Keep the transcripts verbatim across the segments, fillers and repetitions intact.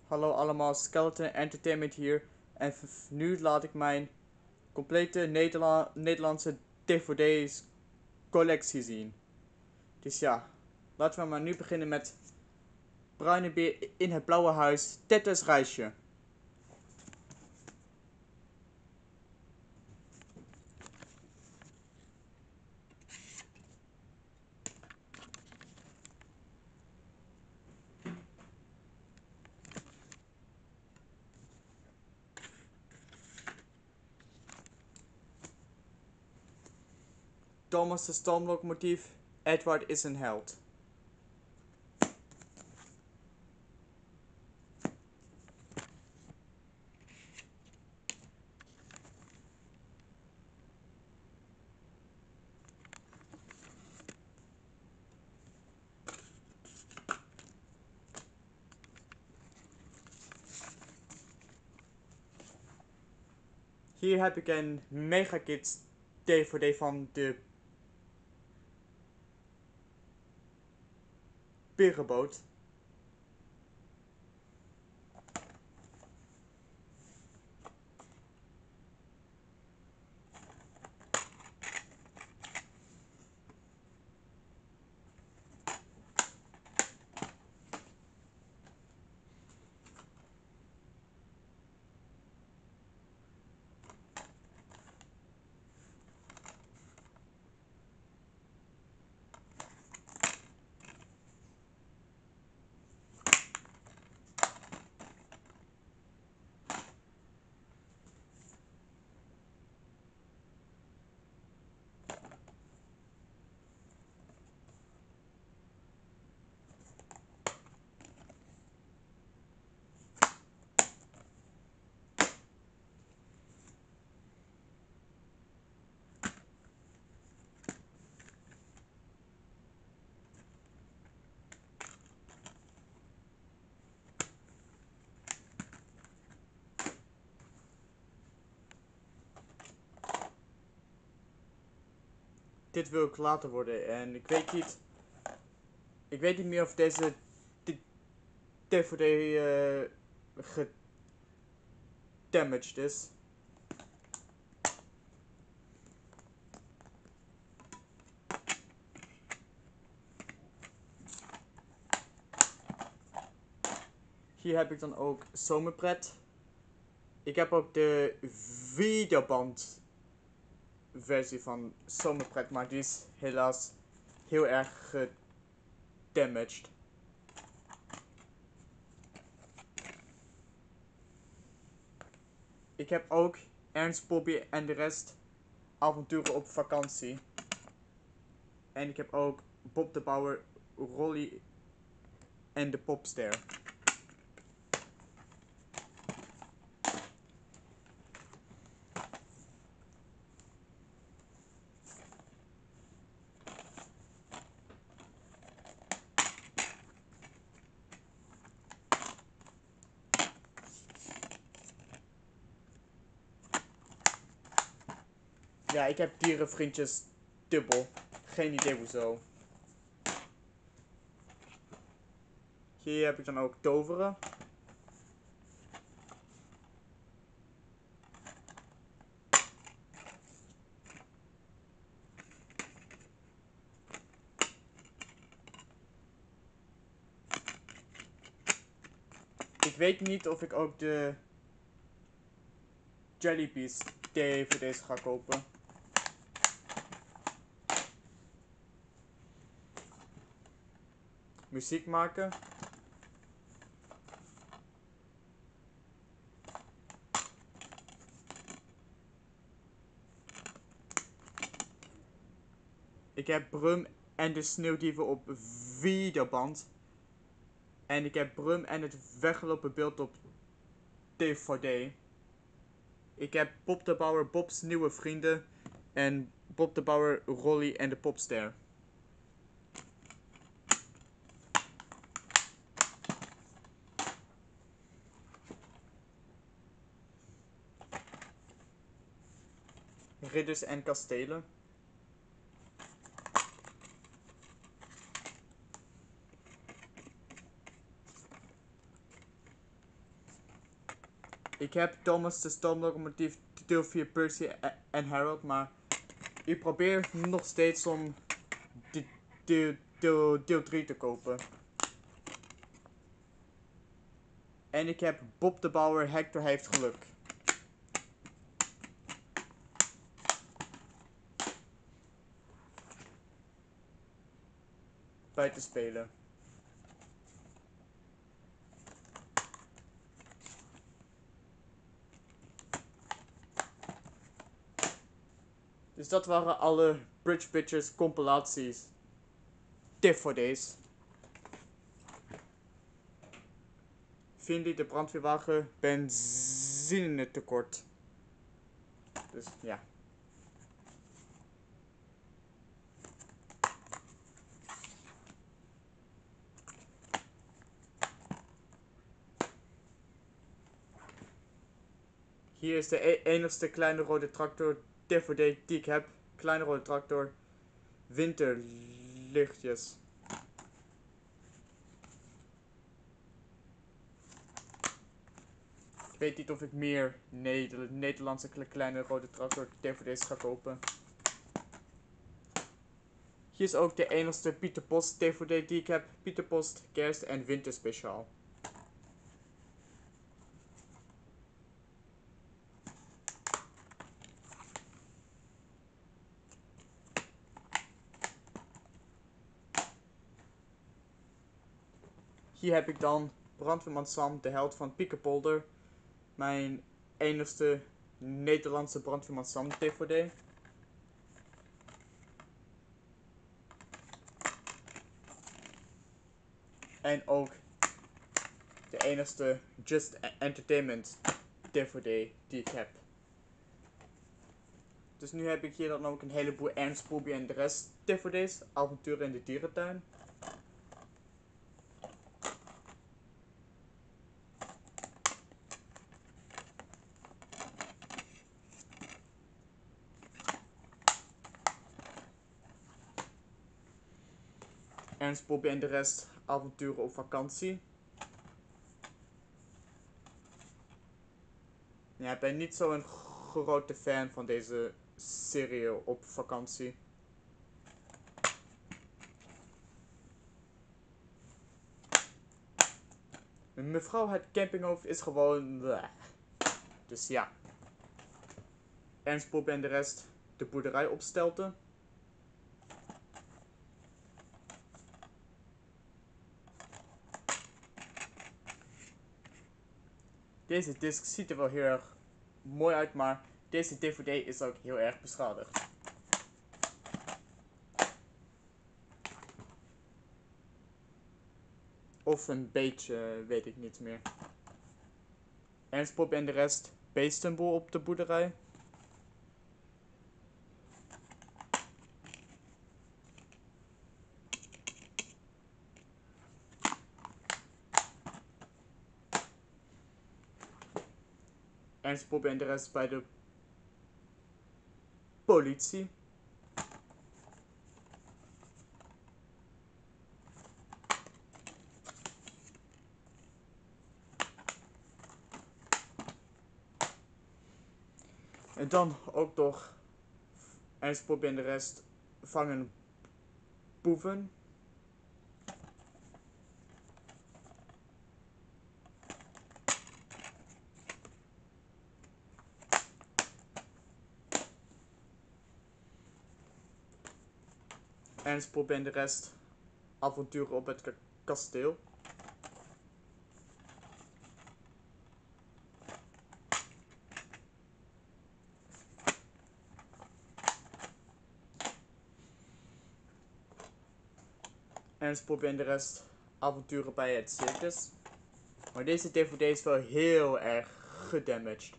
Hallo allemaal, Skeleton Entertainment hier. En nu laat ik mijn complete Nederla Nederlandse D V D's collectie zien. Dus ja, laten we maar nu beginnen met Bruine Beer in het Blauwe Huis, Tetris Reisje. Thomas de stoomlocomotief, Edward is een held. Hier heb ik een Mega Kids D V D van de Pierenboot. Dit wil ik later worden en ik weet niet, ik weet niet meer of deze D V D uh, gedamaged is. Hier heb ik dan ook Zomerpret. Ik heb ook de videoband versie van Zomerpret, maar die is helaas heel erg gedamaged. Ik heb ook Ernst, Bobby en de rest avonturen op vakantie. En ik heb ook Bob de Bouwer, Rolly en de Popster. Ja, ik heb dierenvriendjes dubbel. Geen idee hoezo. Hier heb ik dan ook toveren. Ik weet niet of ik ook de Jellybees D V D's ga kopen. Muziek maken. Ik heb Brum en de Sneeuwdieven op videoband. En ik heb Brum en het weggelopen beeld op D V D. Ik heb Bob de Bouwer, Bob's nieuwe vrienden. En Bob de Bouwer, Rolly en de Popster. Ridders en kastelen. Ik heb Thomas de Stoomlocomotief deel vier Percy en Harold, maar ik probeer nog steeds om de, deel, deel, deel drie te kopen. En ik heb Bob de Bouwer, Hector heeft geluk. Bij te spelen. Dus dat waren alle Bridge Bitches compilaties. D V D's. Vind de brandweerwagen benzine tekort. Dus ja. Hier is de e enigste kleine rode tractor D V D die ik heb. Kleine rode tractor. Winterlichtjes. Ik weet niet of ik meer Nederlandse kleine rode tractor D V D's ga kopen. Hier is ook de enigste Pieter Post D V D die ik heb. Pieter Post, kerst en winterspeciaal. Hier heb ik dan Brandweerman Sam, de held van Piekenpolder. Mijn enigste Nederlandse Brandweerman Sam D V D. En ook de enigste Just Entertainment D V D die ik heb. Dus nu heb ik hier dan ook een heleboel Ernst Poelby en de rest D V D's. Avonturen in de dierentuin. Ernst Poelby en de rest avonturen op vakantie. Ja, ik ben niet zo'n grote fan van deze serie op vakantie. Mevrouw het campinghoofd is gewoon bleh. Dus ja. Ernst Poelby en de rest de boerderij opstelten. Deze disc ziet er wel heel erg mooi uit, maar deze D V D is ook heel erg beschadigd. Of een beetje, weet ik niet meer. Ernst Poelby en de rest beestenboel op de boerderij. Ernst Poelby en de rest bij de politie. En dan ook nog Ernst Poelby en de rest vangen boeven. Ernst Poelby en de rest avonturen op het kasteel. Ernst Poelby en de rest avonturen bij het circus. Maar deze D V D is wel heel erg gedamaged.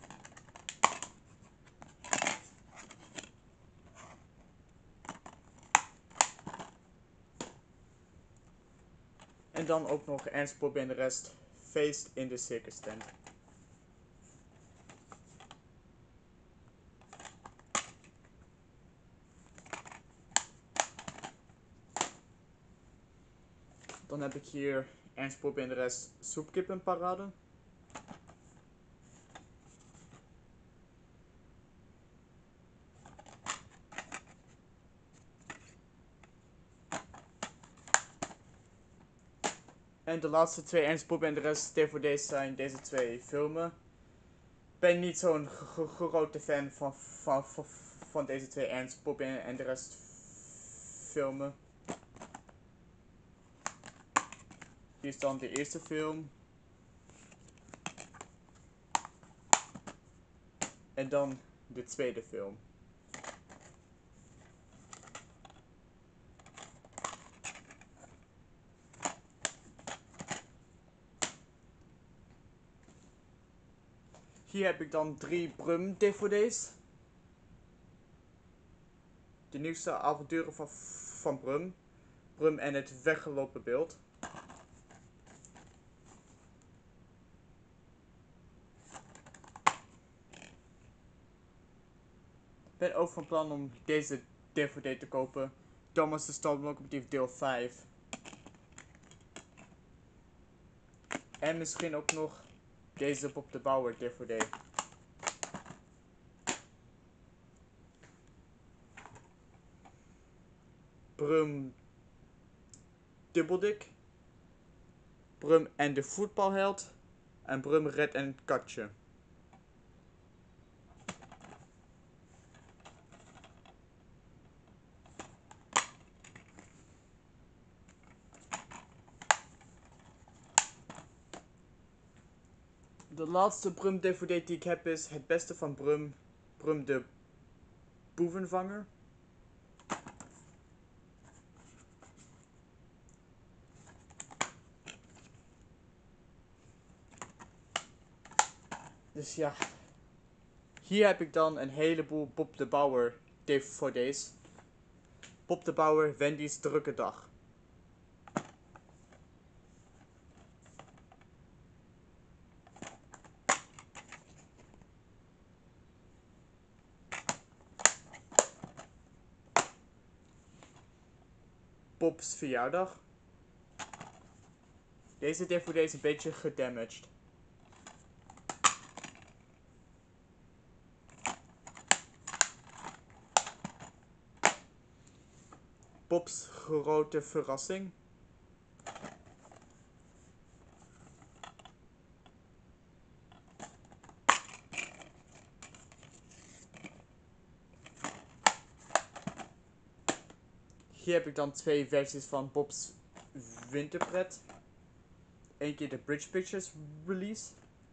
En dan ook nog Ernst Poelby en de rest feest in de circus tent. Dan heb ik hier Ernst Poelby en de rest soepkippenparade. En de laatste twee Ernst Poppen en de rest D V D's zijn deze twee filmen. Ik ben niet zo'n grote fan van, van, van, van deze twee Ernst Poppen en de rest filmen. Hier is dan de eerste film. En dan de tweede film. Hier heb ik dan drie Brum D V D's. De nieuwste avonturen van, van Brum. Brum en het weggelopen beeld. Ik ben ook van plan om deze D V D te kopen. Thomas de Stallocomotief deel vijf. En misschien ook nog deze Bob de Bouwer D V D. Brum Dubbeldik. Brum en de voetbalheld. En Brum Red en het katje. De laatste Brum D V D die ik heb is Het Beste van Brum. Brum de Boevenvanger. Dus ja. Hier heb ik dan een heleboel Bob de Bouwer D V D's. Bob de Bouwer, Wendy's drukke dag. Bob's verjaardag. Deze D V D is een beetje gedamaged. Bob's grote verrassing. Hier heb ik dan twee versies van Bob's winterpret. Eén keer de Bridge Pictures release.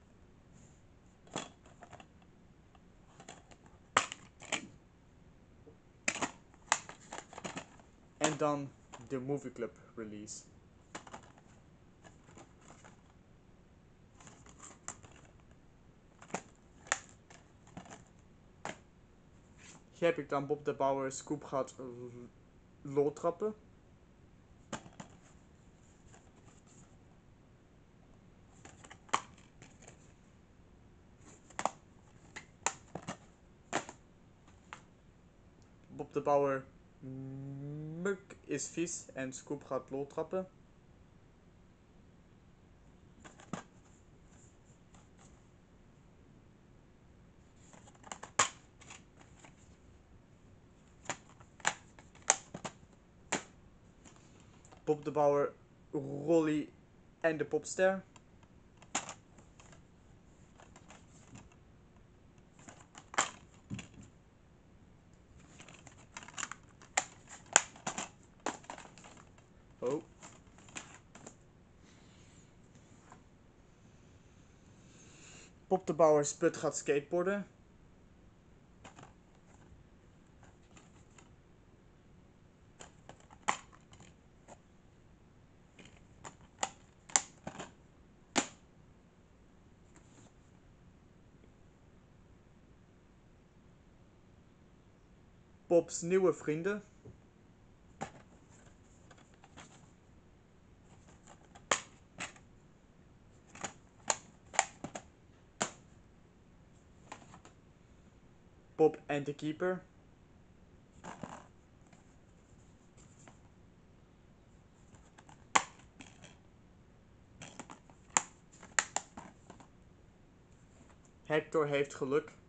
En dan de Movie Club release. Hier heb ik dan Bob de Bouwer Scoop gehad loltrappen. Bob de Bouwer Muk is vies en Scoop gaat loltrappen. Bob de Bouwer, Rolly en de Popster. Oh. Bob de Bouwer Sput gaat skateboarden. Bob's nieuwe vrienden. Bob en de Keeper. Hector heeft geluk.